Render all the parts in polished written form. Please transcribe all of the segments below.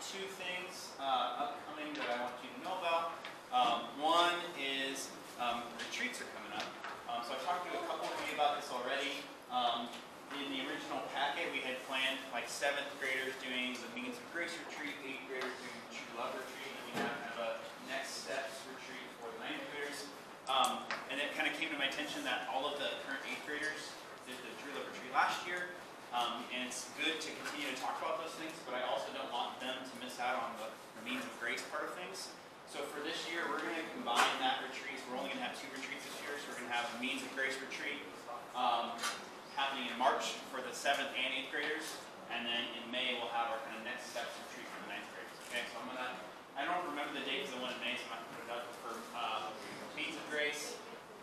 two things upcoming that I want you to know about. One is retreats are coming up. So I've talked to a couple of you about this already. In the original packet, we had planned like 7th graders doing the Means of Grace retreat, 8th graders doing the True Love retreat, and we have kind of a next steps retreat for the 9th graders. And it kind of came to my attention that all of the current 8th graders did the True Love retreat last year. And it's good to continue to talk about those things, but I also don't want them to miss out on the Means of Grace part of things. So for this year, we're going to combine that retreat. We're only going to have 2 retreats this year, so we're going to have a Means of Grace retreat happening in March for the 7th and 8th graders, and then in May we'll have our kind of next steps retreat for the 9th graders. Okay, so I don't remember the date for the one in May, so I'm not going to put it up for Means of Grace.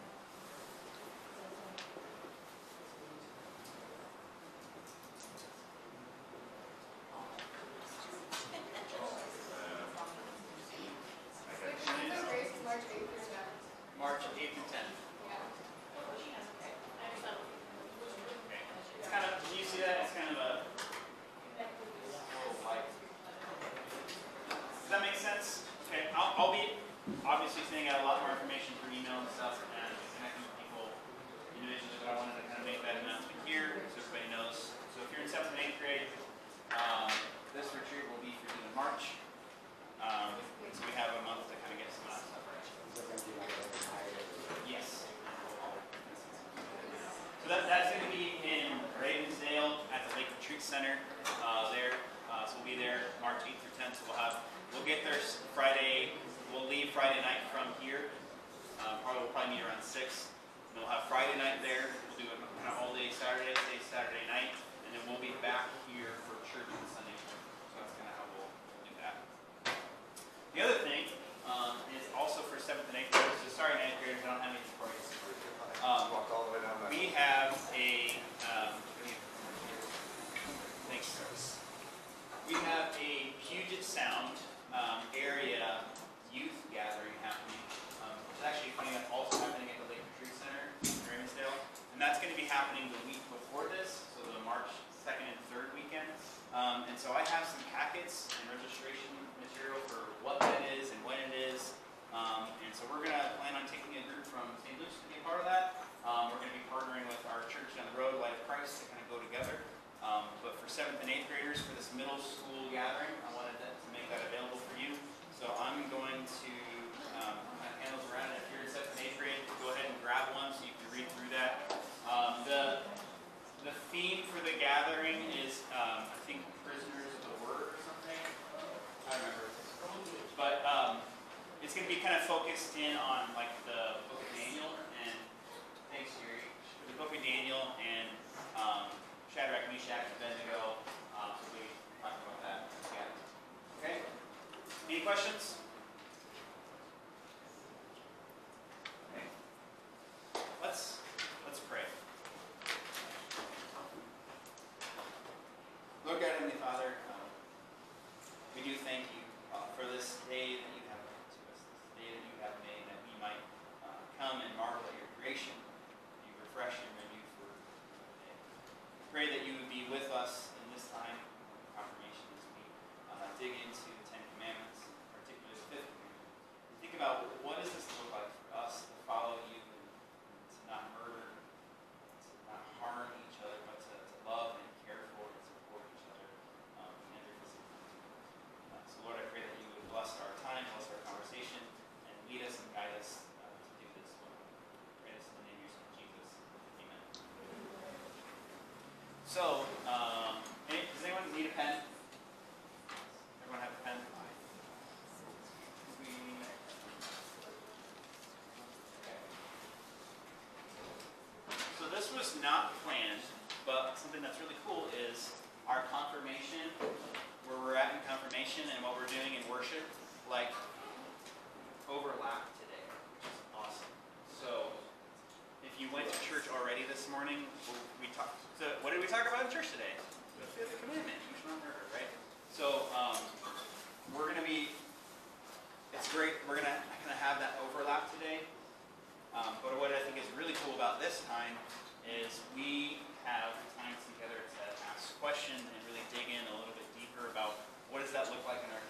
March 8th and 10th. It's kind of, can you see that? It's kind of a little light. Does that make sense? Okay, I'll be obviously sending out a lot more information through email and stuff and connecting with people individually, but I wanted to kind of make that announcement here so everybody knows. So if you're in 7th and 8th grade, this retreat will be for you in March. So we have a month to kind of get some of that stuff right. Yes. So that's going to be in Ravensdale at the Lake Retreat Center there. So we'll be there March 8th through 10th. So we'll get there Friday. We'll leave Friday night from here. We'll probably meet around 6. And we'll have Friday night there. We'll do a kind of all day Saturday night, and then we'll be back here for church on Sunday. So that's kind of how we'll do that. The other thing is also for 7th and 8th graders. So sorry, 9th graders, I don't have anything for you. Walked all the way down that. We have a we have a Puget Sound area youth gathering happening. It's actually funny that's also happening at the Lake Retreat Center in Ravensdale, and that's going to be happening the week before this, so the March 2nd and 3rd weekend. And so I have some packets and registration material for what that is and when it is. And so we're going to plan on taking a group from St. Luke's to be a part of that. We're going to be partnering with our church down the road, Light of Christ, to kind of go together. But for 7th and 8th graders, for this middle school gathering, I wanted to make that available for you. So I'm going to hand those around. And if you're in 7th and 8th grade, go ahead and grab one so you can read through that. The theme for the gathering is, I think, Prisoners of the Word or something. I don't remember. But it's going to be kind of focused in on like the book of Daniel and thanks, Jerry. The book of Daniel and Shadrach, Meshach, and Abednego. So we talked about that. Yeah. Okay. Any questions? Okay. Let's pray. Lord God, Heavenly Father, we do thank you for this day that you have given to us, this day that you have made, that we might come and marvel at your creation, be refreshed and renewed for the day. Pray that you would be with us in this time of confirmation as we dig into the 10 Commandments, particularly the 5th commandment. And think about what does this look like for us to follow you and to not murder, to not harm each other, but to love and care for and support each other in every facility. So Lord, I pray that you would bless our time, bless our conversation, and lead us and guide us to do this. Lord. Pray this in the name of your Son, Jesus. Amen. So, does anyone need a pen? Everyone have a pen? So this was not planned, but something that's really cool is our confirmation, where we're at in confirmation and what we're doing in worship, like overlap today, which is awesome. So if you went to church already this morning, we talked. So what did we talk about in church today? The 5th commandment, you shall not murder, right? So we're going to be. It's great. We're going to have that overlap today. But what I think is really cool about this time is we have time together to ask questions and really dig in a little bit deeper about what does that look like in our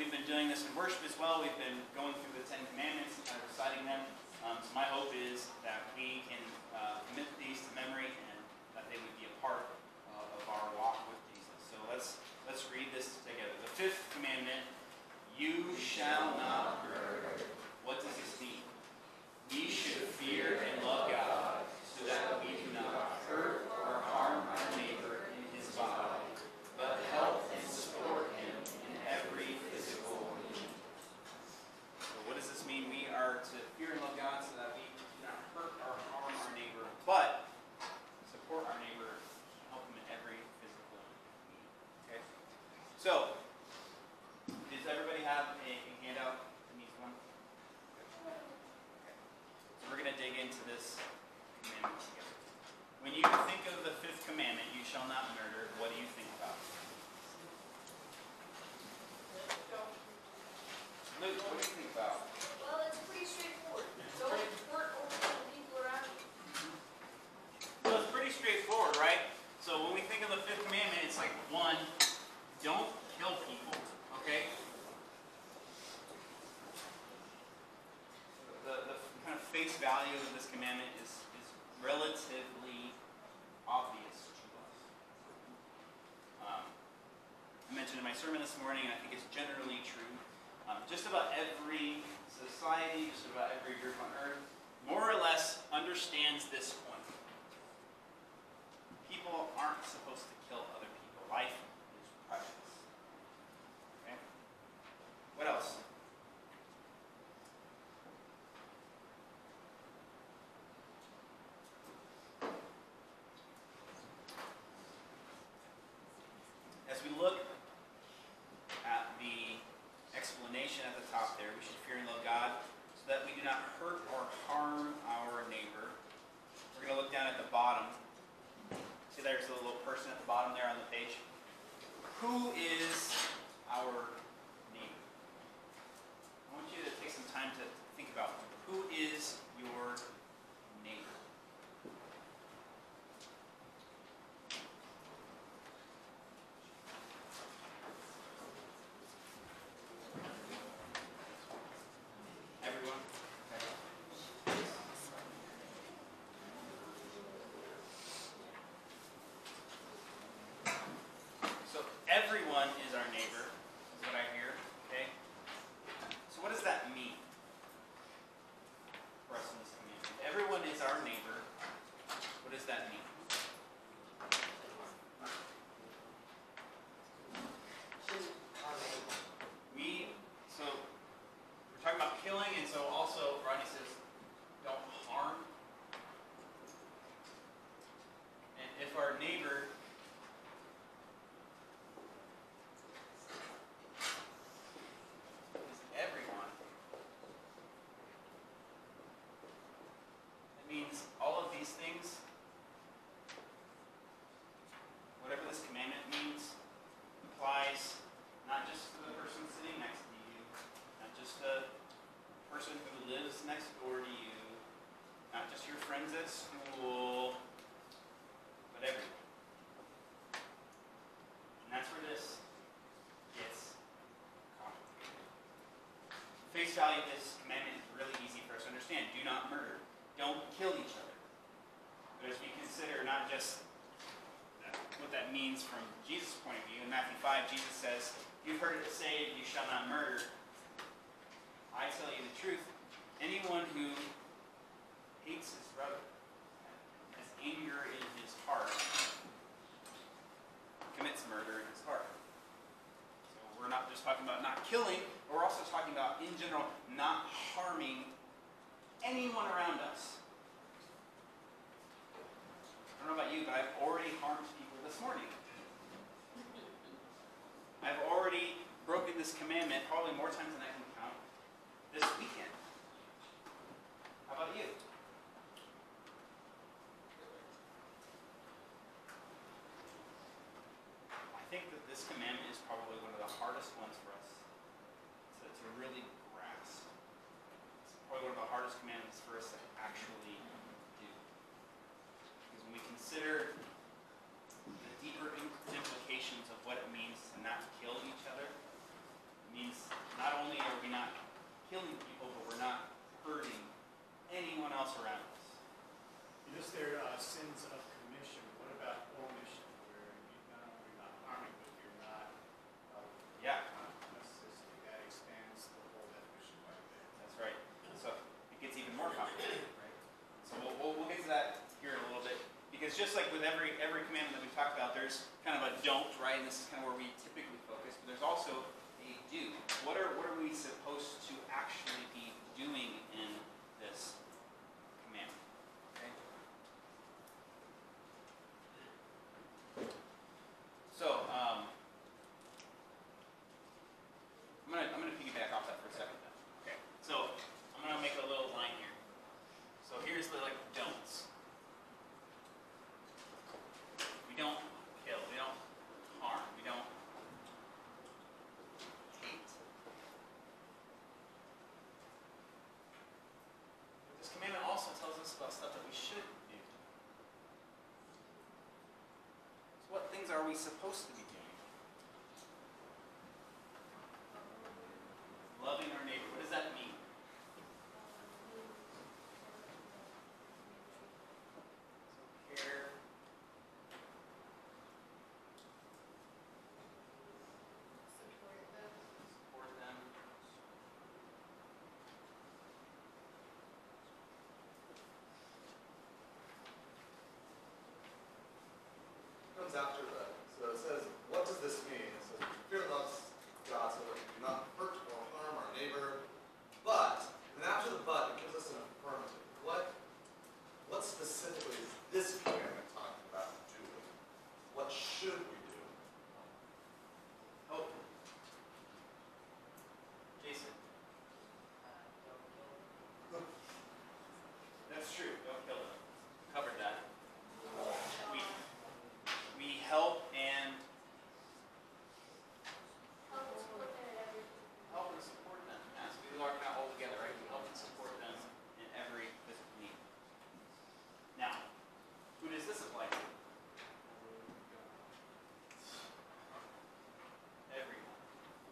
we've been doing this in worship as well. We've been going through the 10 Commandments and kind of reciting them. So my hope is that we can commit these to memory and that they would be a part of our walk with Jesus. So let's read this together. The 5th commandment, you shall not murder. What does this mean? We should fear and love God so that we do not hurt or harm our neighbor in his body, but help and support him in every physical need. So what does this mean? We are to fear and love God so that we do not hurt or harm our neighbor, but support our neighbor, help him in every physical need. Okay? So, does everybody have a handout that needs one? Okay. So we're going to dig into this commandment together. When you think of the 5th commandment, you shall not murder, what do you think about? Luke, what do you think about? Well, it's pretty straightforward. Don't hurt or kill people around you. Well, it's pretty straightforward, right? So when we think of the 5th commandment, it's like, 1, don't kill people, okay? The kind of face value of this commandment is relatively obvious to us. I mentioned in my sermon this morning, and I think it's generally true, just about every society, just about every group on earth, more or less understands this point. People aren't supposed to kill other people. Life is precious. Okay? What else? As we look at the explanation at the top there, we should fear and love God so that we do not hurt or harm our neighbor. We're going to look down at the bottom. See, there's a little person at the bottom there on the page. Who is our neighbor? I want you to take some time to think about who is your neighbor. Everyone? So everyone is our neighbor, is what I hear, okay? So what does that mean for us in this community? Everyone is our neighbor. What does that mean? So we're talking about killing, and so also Rodney says, don't harm. And if our neighbor is everyone, it means all of these things, whatever this commandment means, applies not just to the person sitting next to you, not just the person who lives next door to you, not just your friends at school, but everyone. And that's where this gets complicated. The face value of this commandment is really easy for us to understand. Do not murder. Don't kill each other. But as we consider not just what that means from Jesus' point of view, in Matthew 5, Jesus says, you've heard it say, you shall not murder. I tell you the truth, anyone who hates his brother, has anger in his heart, commits murder in his heart. So we're not just talking about not killing, but we're also talking about, in general, not harming anyone around us. I don't know about you, but I've already harmed people this morning. I've already broken this commandment probably more times than I can count this weekend. How about you? I think that this commandment is probably one of the hardest ones for us to really grasp. It's probably one of the hardest commandments for us to actually do. Because when we consider the deeper implications of what it means to not kill each other, it means we supposed to be doing? Loving our neighbor. What does that mean? So care. Support them. Comes after that. So it says, what does this mean? It says, fear loves God so that we do not hurt or harm our neighbor. But, and after the but, it gives us an affirmative. What specifically is this commandment talking about doing? What should we do? Oh. Jason. That's true. Don't kill them. Covered that. We help and help and support them. Yeah, so we are kind of all together, right? We help and support them in every physical need. Now, who does this apply to? Everyone.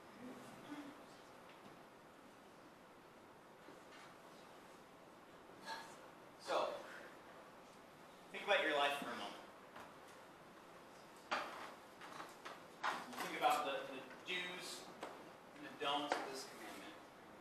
So, think about your life for a moment. Think about the do's and the don'ts of this commandment.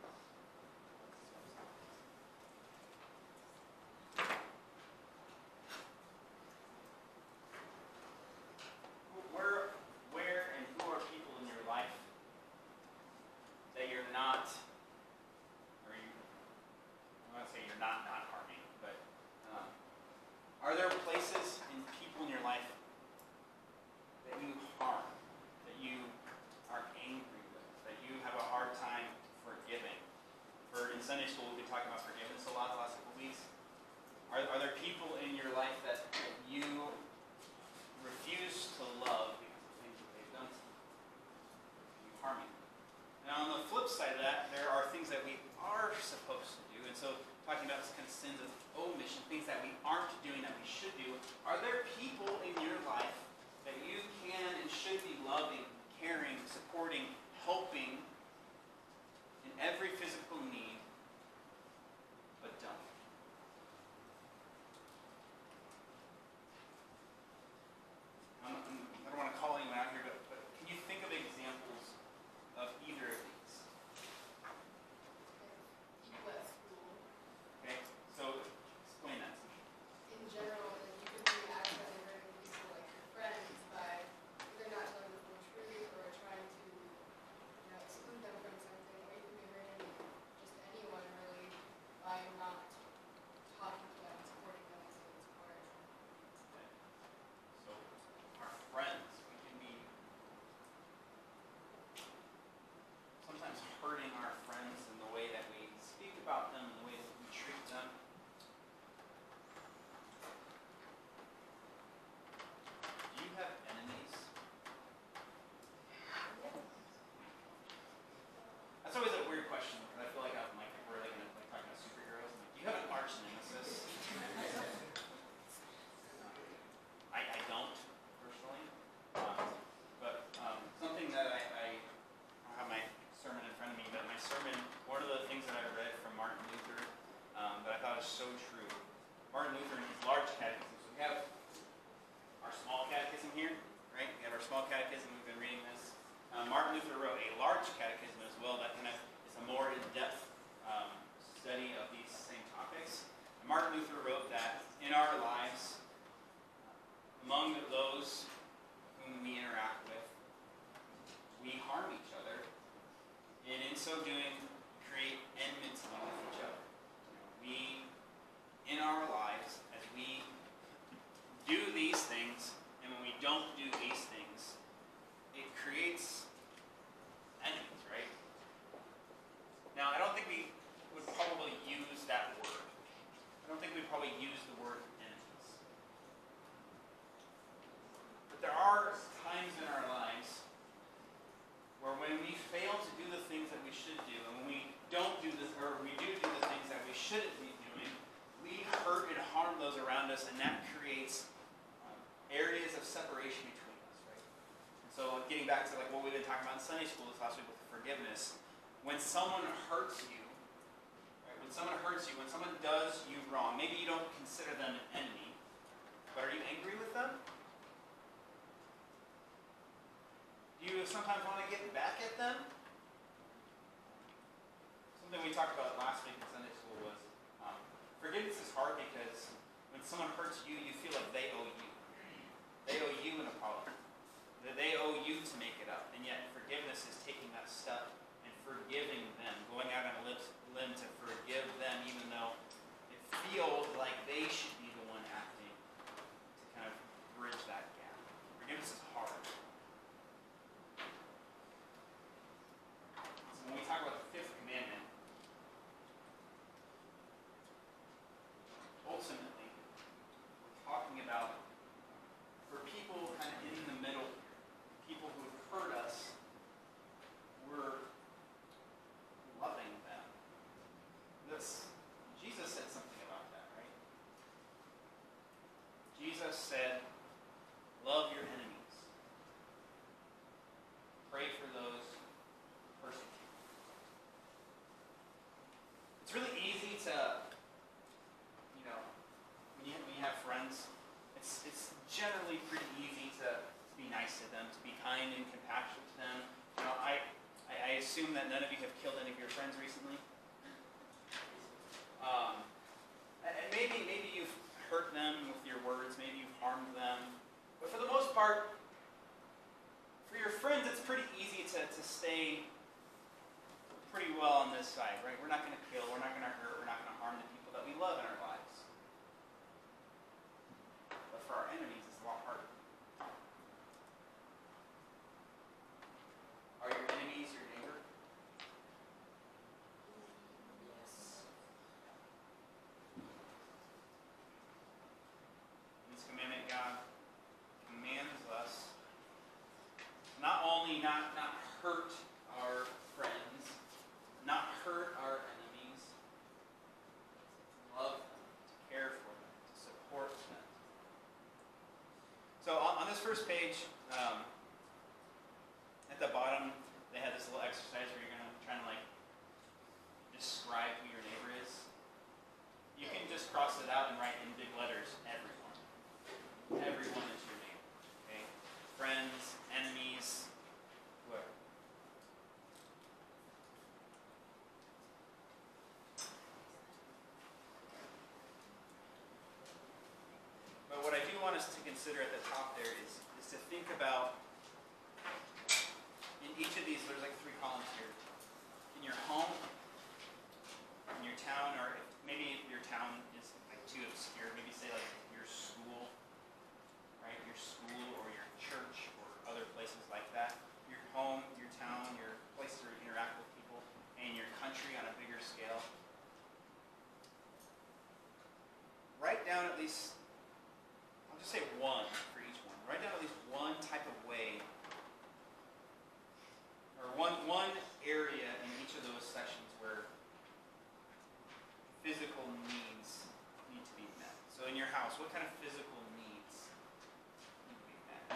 Where and who are people in your life that you're not, or you, I want to say you're not harming, but are there places and people in your life that you harm, that you are angry with, that you have a hard time forgiving? In Sunday school, we've been talking about forgiveness a lot the last couple of weeks. Are there people in your life that you refuse to love because of things that they've done to you? You harming them. Now, on the flip side of that, there are things that we are supposed to do. And so, talking about this kind of sins of omission, things that we aren't doing that we should do. Are there people in your life that you can and should be loving, caring, supporting, helping in every physical need, but don't? I don't want to call anyone out here, but can you think of examples of either of these? People at school, Okay, so explain that to me. in general, and you could be accidentally hurting people like your friends by either not telling the full truth or trying to, exclude them from something, or you could be hurting just anyone really by not talking to them, supporting them as it's hard. So, our friends, we can be sometimes hurting our friends in the way that we speak about them, in the way that we treat them. Do you have enemies? That's always a weird question because I feel like we're like talking about superheroes. I'm like, do you have an arch nemesis? I don't personally, but something that I don't have my sermon in front of me, but my sermon, one of the things that I read from Martin Luther that I thought is so true. Martin Luther in his large catechism. So we have our small catechism here, right? We have our small catechism. We've been reading this. Martin Luther wrote a large catechism as well that kind of is a more in-depth study of these same topics. And Martin Luther wrote that in our lives, among those whom we interact with, we harm each other, and in so doing, create enmity with each other. We, in our lives, as we do these things, and when we don't do these things, it creates enemies, right? Now, I don't think we would probably use that word. I don't think we'd probably use the word enemies. But there are times in our lives where when we fail to do the things that we should do, and when we don't do this, or we do the things that we shouldn't be doing, we hurt and harm those around us, and that creates areas of separation between us, right? So getting back to like what we've been talking about in Sunday school this last week with forgiveness, when someone hurts you, right, when someone hurts you, when someone does you wrong, maybe you don't consider them an enemy, but are you angry with them? Do you sometimes want to get back at them? Something we talked about last week in Sunday school was forgiveness is hard because when someone hurts you, you feel like they owe you. They owe you an apology. That they owe you to make it up. And yet forgiveness is taking that step and forgiving them, going out on a limb to forgive them even though it feels like they should be the one acting to kind of bridge that gap. Forgiveness is hard. So when we talk about the fifth commandment, ultimately, we're talking about for people kind of in the middle, people who have hurt us, we're loving them. Jesus said something about that, right? Jesus said, love your enemies. Pray for those who persecute you. It's really easy to, when you have friends, it's generally pretty easy to be nice to them, to be kind and compassionate to them. I assume that none of you have killed any of your friends recently. And maybe you've hurt them with your words, maybe you've harmed them. But for the most part, for your friends, it's pretty easy to stay pretty well on this side, right? We're not going to kill, we're not going to hurt, we're not going to harm the people that we love in our lives. But for our enemies, it's a lot harder. Are your enemies your neighbor? Yes. In this commandment, God commands us not only not hurt our friends, not hurt our enemies, to love them, to care for them, to support them. So on this first page, at the bottom, they had this little exercise where you're going to try and describe who your neighbor is. You can just cross it out and write in big letters, everyone. Everyone is your neighbor. Okay? Friends, enemies, whoever. But what I do want us to consider at the top there is to think about, in each of these, there's like 3 columns here. In your home, in your town, or maybe if your town is too obscure, maybe say your school, right? Your school or your church or other places like that. Your home, your town, your place to interact with people, and your country on a bigger scale. Write down at least, I'll just say one for each one. Write down at least one type of way, or one area in each of those sections where physical needs need to be met. So in your house, what kind of physical needs need to be met?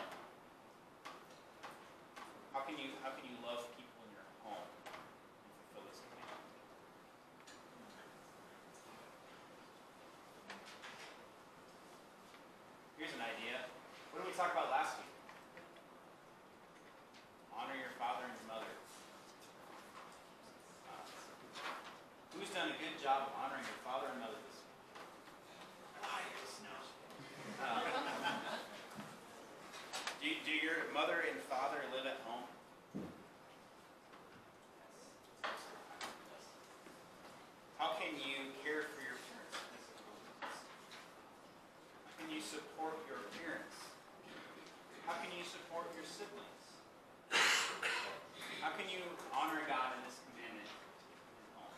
How can you love people in your home and fulfill this commandment? Here's an idea. What did we talk about last week? Honor your father and your mother. Who's done a good job of honoring your father and mother this week? Liars, no. Do your mother and father live at home? How can you care for your parents' physical needs? How can you support your parents? How can you support your siblings? How can you honor God in this commandment in home?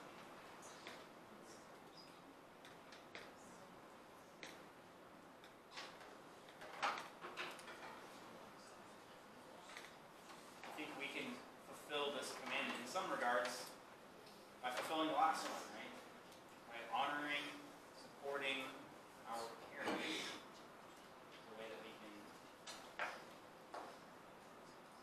I think we can fulfill this commandment in some regards by fulfilling the last one, right? By honoring, supporting our parents. The way that we can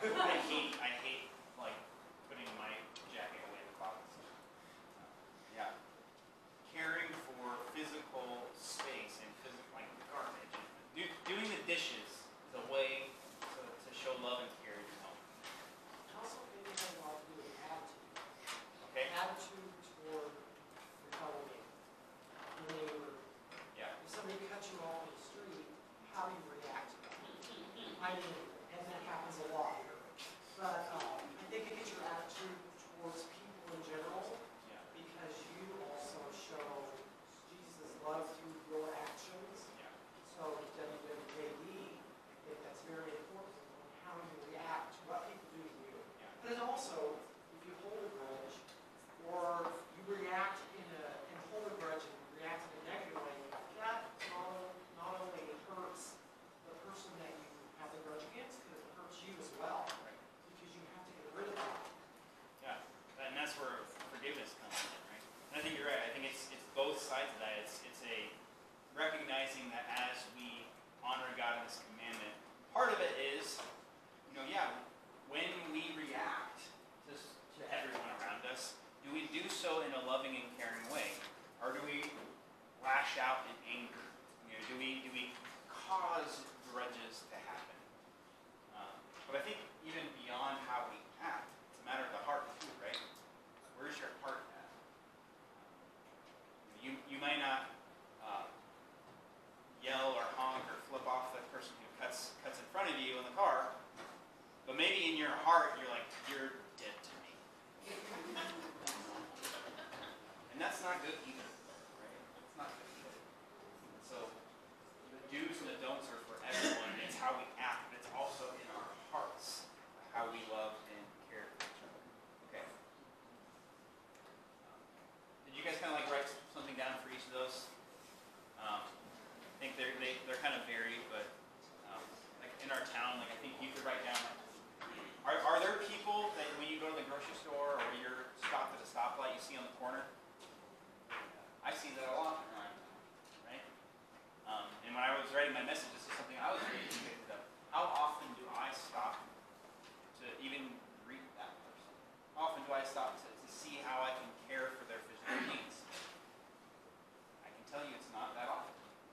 I hate like putting my jacket away in the closet. Yeah. Caring for physical space and physical like garbage. Doing the dishes is a way to show love and care in your home. Also, maybe have a lot to do with attitude. Okay? Attitude toward your fellow neighbor. Yeah. If somebody cuts you off in the street, how do you react to that? I mean, and that happens a lot. But I think it is your attitude towards people in general, Yeah. because you also show Jesus' love through your actions. Yeah. So WWJD, I think that's very important on how you react to what people do to you. Yeah. But then also, if you hold a grudge, or you react and hold a grudge and react in a negative way, that not only hurts the person that you have the grudge against, but it hurts you as well. Right. Because you have to get rid of that. Yeah. And that's where forgiveness comes in, right? And I think you're right. I think it's both sides of that. It's a recognizing that as we honor God in this commandment, part of it is, when we react to everyone around us, do we do so in a loving and caring way? Or do we lash out in anger? Do we cause grudges to happen? But I think even beyond how we act, it's a matter of the heart too, right? Where's your heart at? You might not yell or honk or flip off the person who cuts in front of you in the car, but maybe in your heart you're like, you're dead to me. And that's not good either, right? It's not good either. So the do's and the don'ts are for everyone. It's how we act, but it's also in our hearts how we love and care for each other. Okay. Did you guys kind of like write something down for each of those? I think they're kind of varied, but like in our town, like I think you could write down. Are there people that when you go to the grocery store or you're stopped at a stoplight you see on the corner? I see that a lot around town, right? And when I was writing my message, this is something I was reading and picked it up. How often do I stop to even greet that person? How often do I stop to see how I can care for their physical needs? I can tell you it's not that often.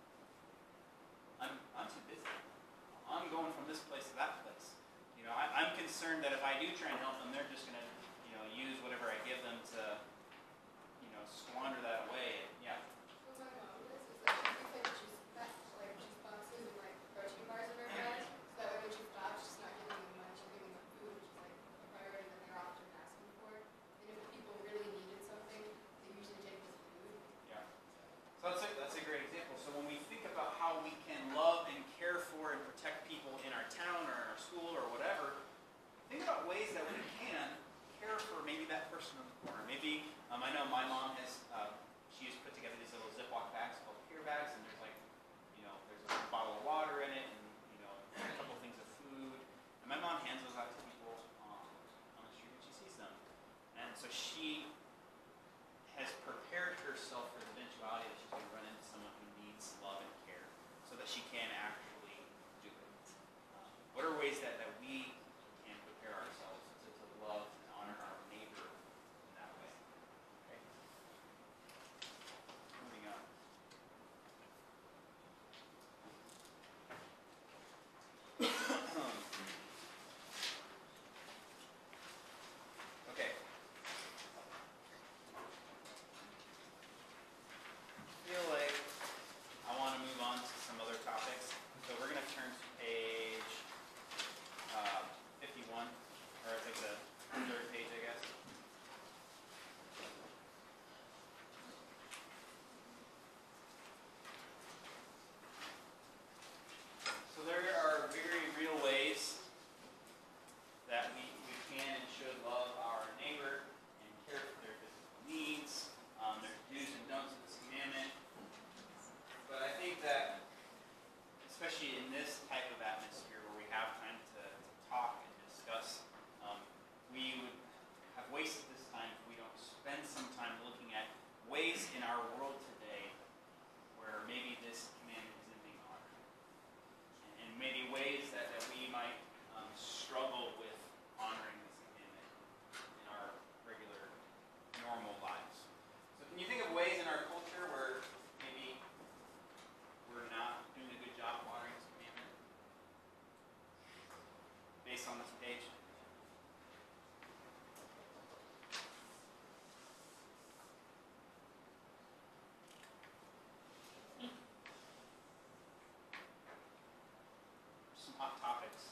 I'm too busy. I'm going from this place to that place. I'm concerned that if I do try and help them, they're just going to, use whatever I give them to, squander that away. Yeah. What my mom does is like she thinks juice boxes and like protein bars in her bag, so that way when she stops, she's not giving them money, she's giving them food, which is like a priority that they're often asking for. And if people really needed something, they usually take the food. Yeah. So that's a great example. So when we think about how we can love and care for and protect people in our town or in our school or whatever, think about ways that we can care for maybe that person in the corner. Maybe I know my mom has she's put page. Some hot topics.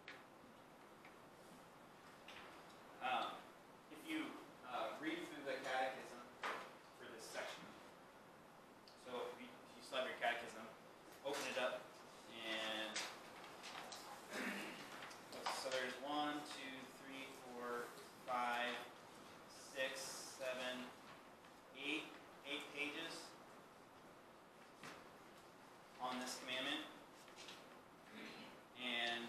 If you read through the catechism for this section, so if you still have your catechism, open it up, and so there's 1, 2, 3, 4, 5, 6, 7, 8 pages on this commandment. And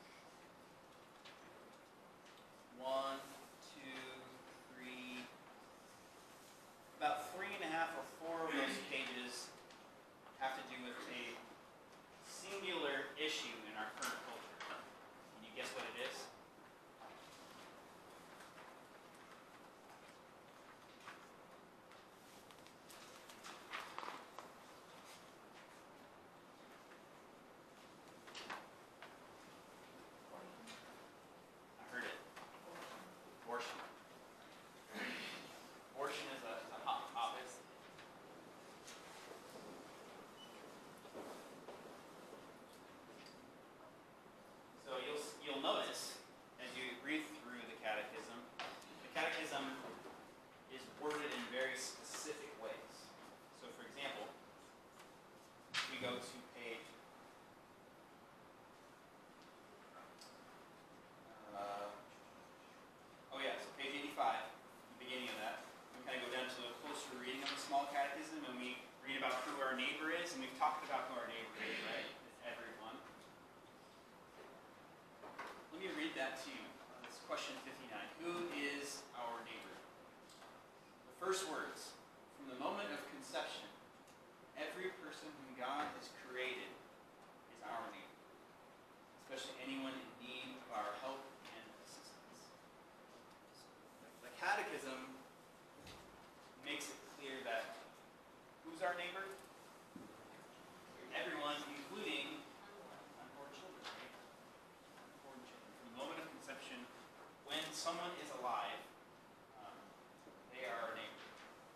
1, 2, 3, about 3.5 or 4 of those pages have to do with a singular issue in our current culture. Can you guess what it is? I heard it. Abortion. Abortion is a hot topic. So you'll notice as you read through the catechism is worded in very specific ways. So for example, if we go to page page 85, the beginning of that, we kind of go down to a closer reading of the small catechism, and we read about who our neighbor is, and we've talked about who our neighbor is, right? It's everyone. Let me read that to you. It's question 59. Who is our neighbor? The first words, from the moment of conception, every person whom God has created is our neighbor, especially anyone in need of our help and assistance. The Catechism makes it clear that who's our neighbor? Everyone, including unborn children, right? Unborn children. From the moment of conception, when someone is alive, they are our neighbor.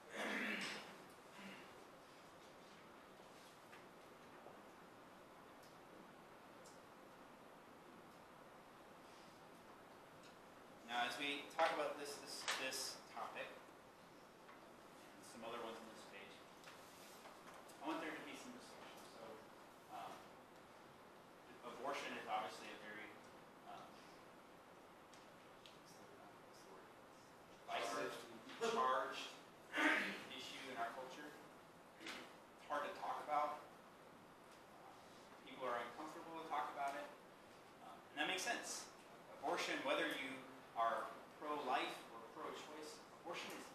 Now, as we talk about this topic, and some other ones on this page, I want there to be some discussion. So, abortion is obviously a very divisive, charged issue in our culture. It's hard to talk about. People are uncomfortable to talk about it, and that makes sense. Abortion, whether you are pro-life or pro-choice, abortion is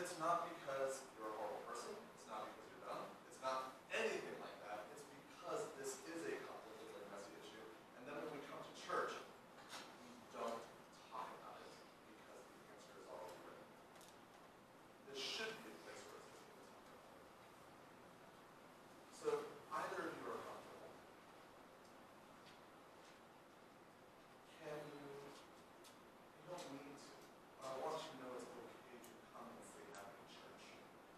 it's not because you're a horrible person, it's not because you're dumb, it's not anything like that. It's because this is a complicated and messy issue. And then when we come to church, we don't talk about it because the answer is already written. This should be a place where it's easy to talk about it. So either of you are comfortable. Can you, you don't need to, but I want you to know it's okay to come and say that in church.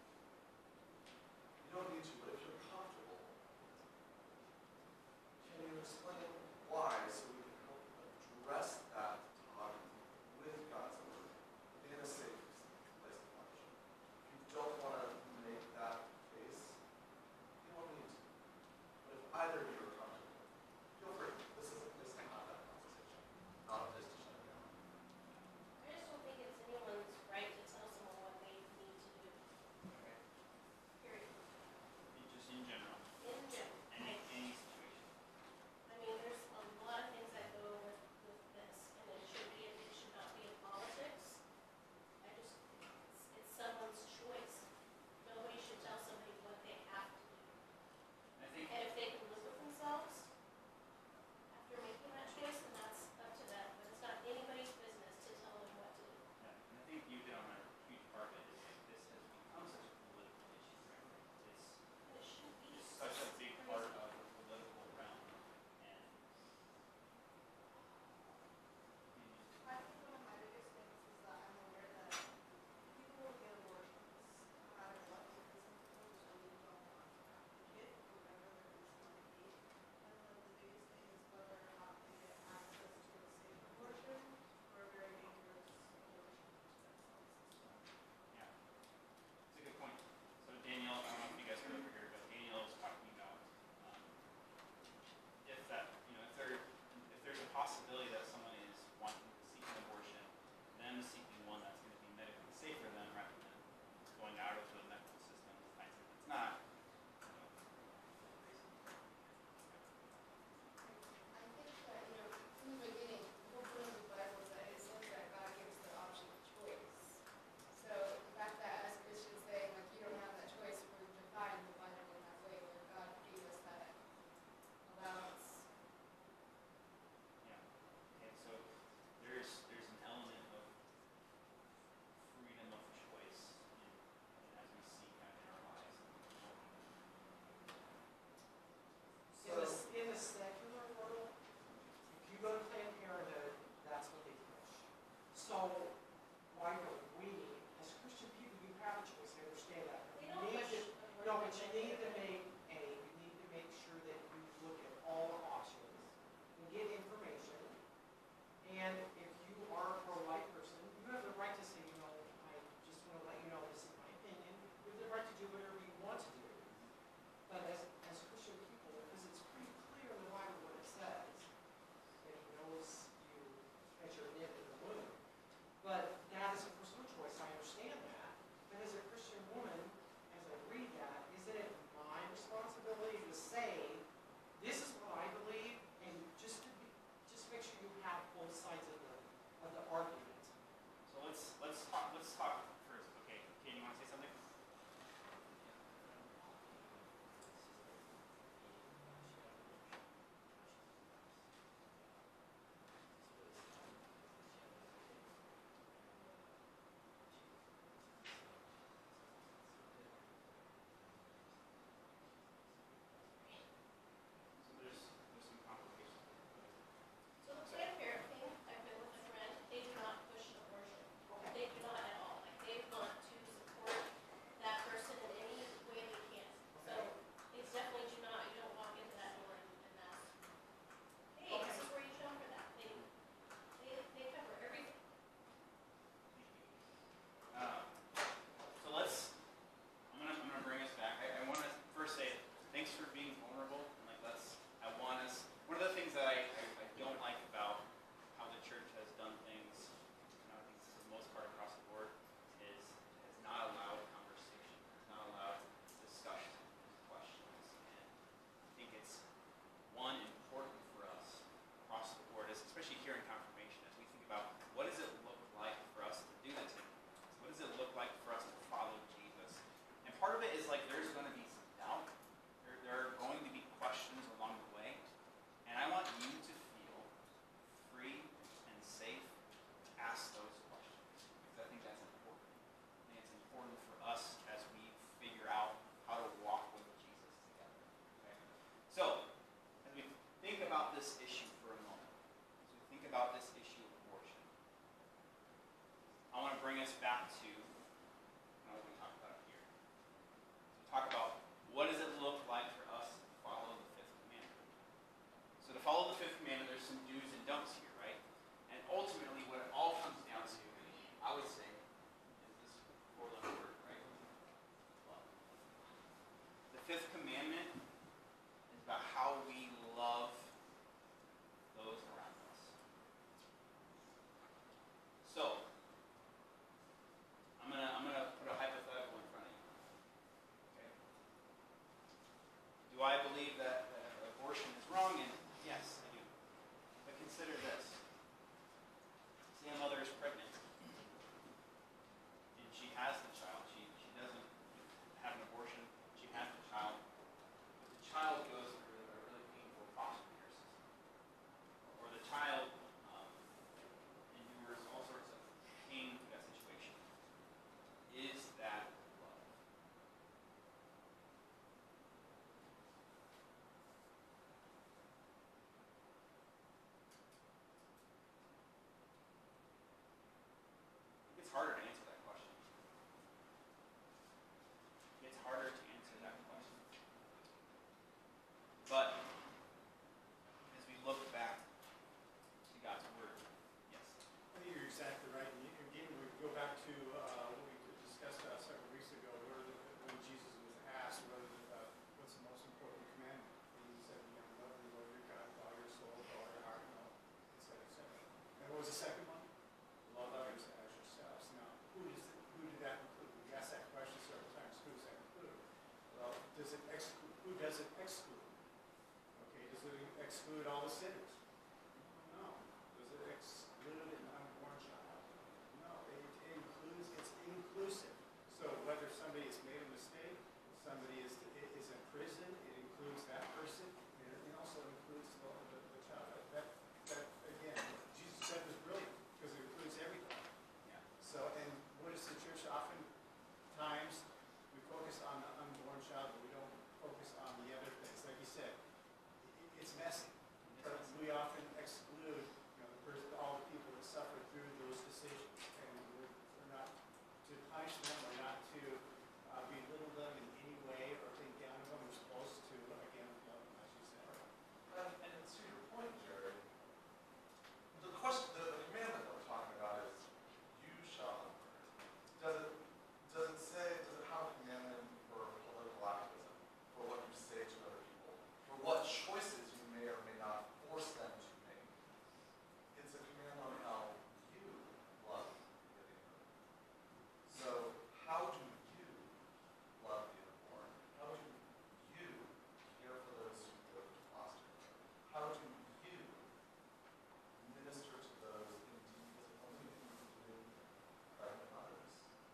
does it exclude, who does it exclude? Okay, does it exclude all the sinners? No. Does it exclude an unborn child? No, it's inclusive. So whether somebody has made a mistake, somebody is in prison, it includes that person, and it also includes the child. That again, Jesus said was brilliant, because it includes everything. Yeah. So, and what is the church oftentimes, we focus on the unborn child, but we don't focus on the other things. Like you said, it's messy. But we often exclude, all the people that suffer through those decisions, and we're not to punish them, or not to belittle them in any way or think down of them. We're supposed to, again, love them, as you said. And to your point, Jerry, the question, the commandment that we're talking about is, you shall not murder. Does it say, does it have a commandment for political activism, for what you say to other people, for what choices you may or may not force them to make? It's a command on how you love your neighbor. So how do you love the unborn? How do you care for those who go to foster care? How do you minister to those in need, including pregnant mothers?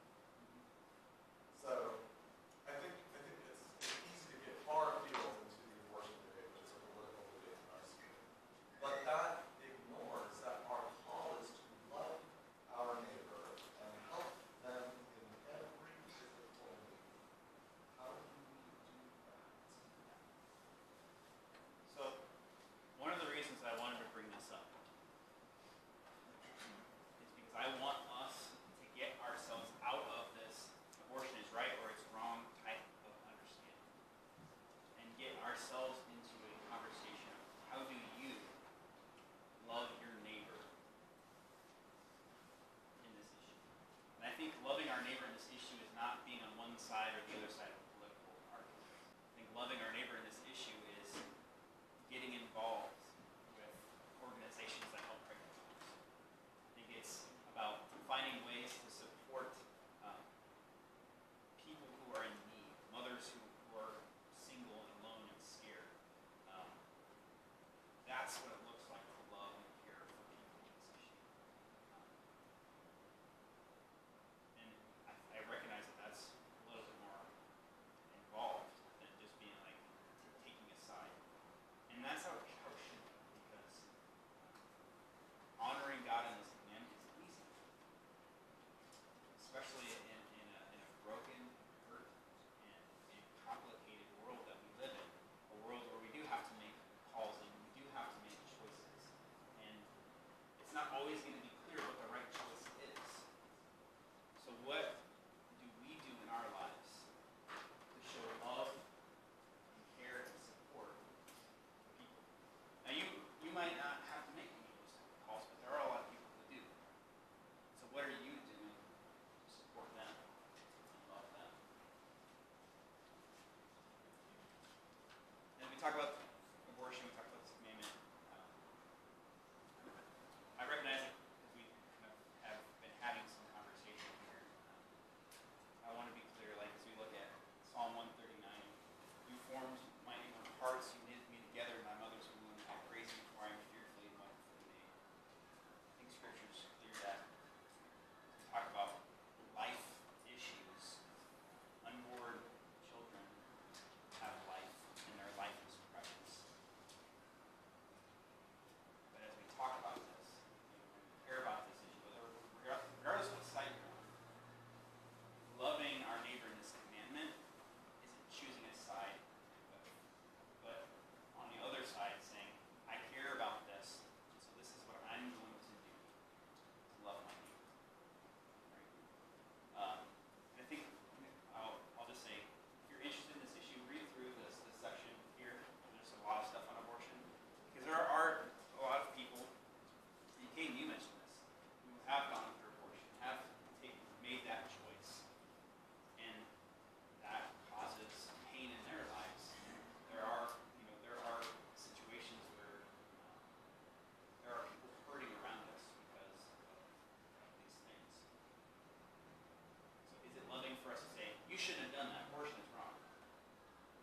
So I think it's easy to get far afield into the abortion debate, which is a political debate in our school. But that ignores that our call is to love our neighbor and help them in every physical need. How do we do that? So, one of the reasons I wanted to bring this up is because I want us to get ourselves out of this abortion is right or it's wrong type of understanding, and get ourselves into a conversation of how do you love your neighbor in this issue. And I think loving our neighbor in this issue is not being on one side or the other side of a political argument. I think loving our neighbor in this issue is getting involved with organizations that help pregnant mothers. I think it's about finding ways to support people who are in need, mothers who are single and alone and scared. That's what it looks like to love and care for people in this issue. And I recognize that that's a little bit more involved than just being like taking a side. And that's how it should be, because honoring God in this commandment is easy, especially in a broken, hurt, and complicated world that we live in, a world where we do have to make calls and we do have to make choices, and it's not always going to be clear what the right choice is. So what do we do in our lives to show love and care and support for people? Now you might not have to make any of those calls, but there are a lot of people who do. So what are you doing to support them and love them? And we talk about abortion, we talk about this commandment. I recognize it because we kind of have been having some conversation here. I want to be clear, like as we look at Psalm 139, you formed my inward parts, you knit me together in my mother's womb. I praise you, for I am fearfully and wonderfully made. I think Scripture is clear that we talk about life issues. Unborn children have life, and their life is precious. But as we talk about this, when we care about this issue, regardless of what side you're on, loving our neighbor in this commandment isn't choosing a side, but on the other side saying, I care about this, so this is what I'm going to do to love my neighbor. Right? And I think I'll just say, if you're interested in this issue, read through this section here. There's a lot of stuff on abortion, because there are a lot of people, and Kate, you mentioned this, who have gone through abortion, have made that choice, and that causes pain in their lives. There are situations where there are people hurting around us because of these things. So is it loving for us to say, you shouldn't have done that, abortion is wrong?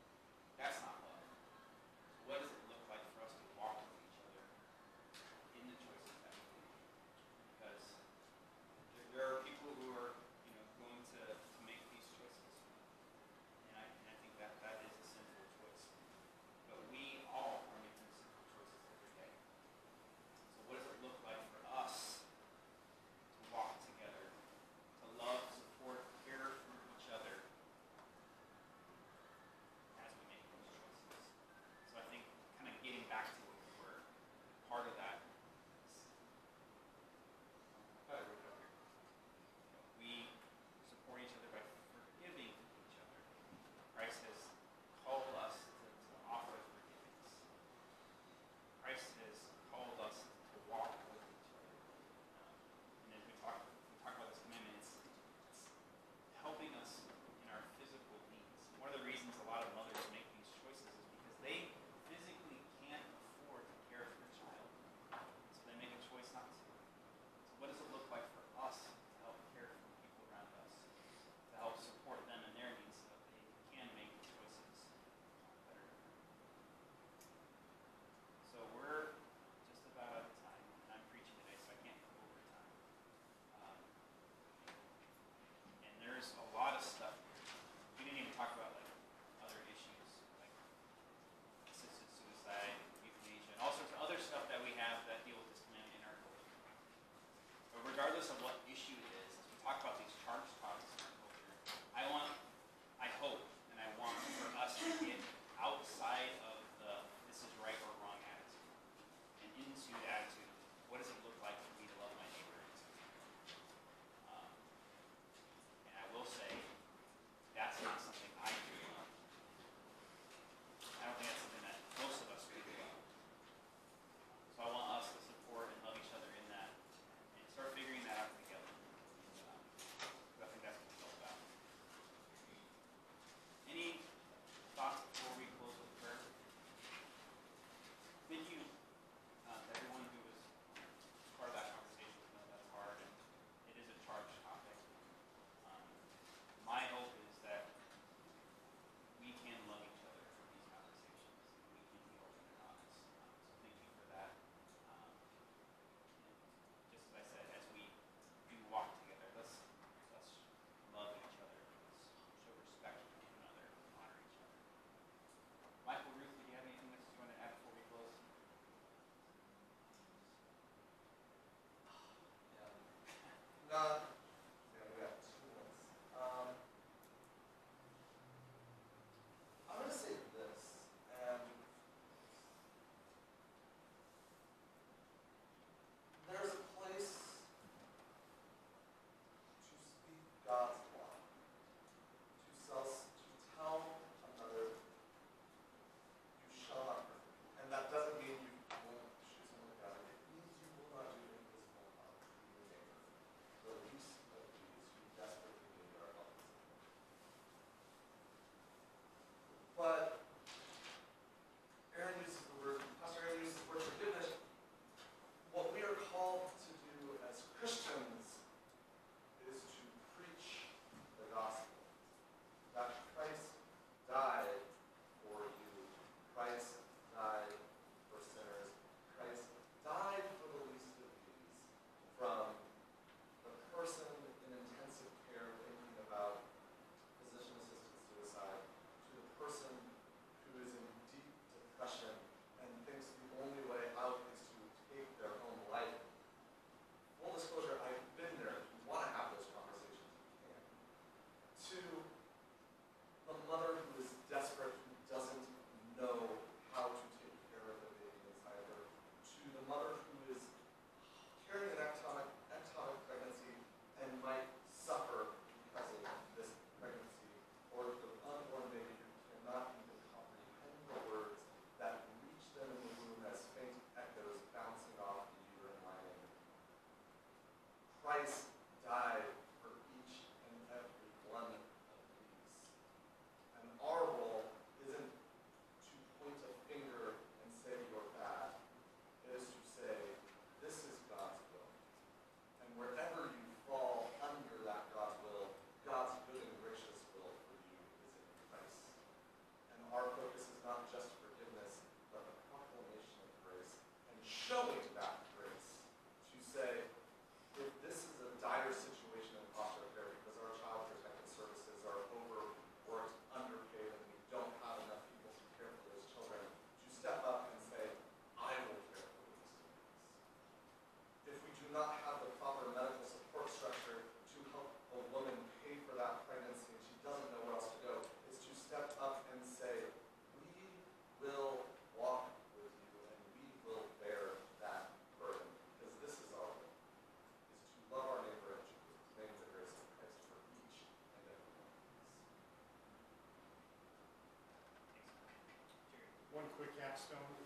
quick capstone